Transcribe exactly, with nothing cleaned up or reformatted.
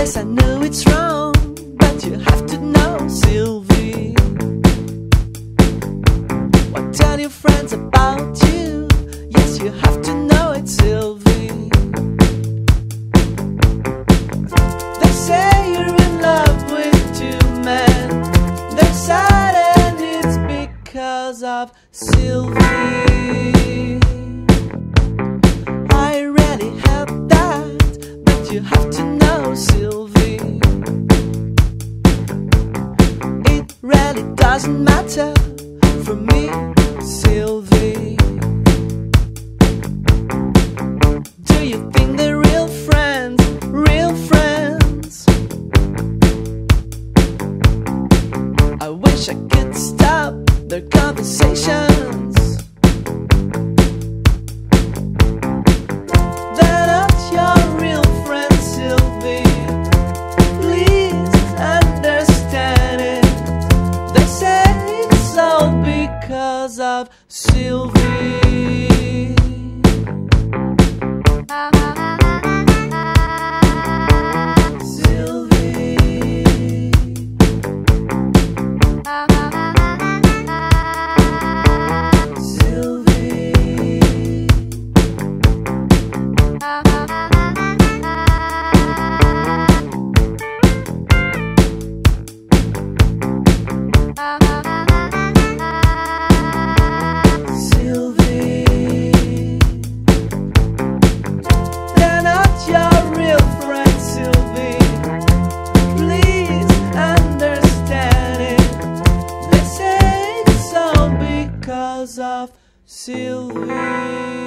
Yes, I know it's wrong, but you have to know, Sylvie. What tell your friends about you? Yes, you have to know it, Sylvie. They say you're in love with two men. They're sad and it's because of Sylvie. I rarely help that, but you have to know, Sylvie. It really doesn't matter for me, Sylvie. Do you think they're real friends, real friends? I wish I could stop their conversations. They're not your real friends, Sylvie. Please understand it. They say it's all because of Sylvie. Of Sylvie.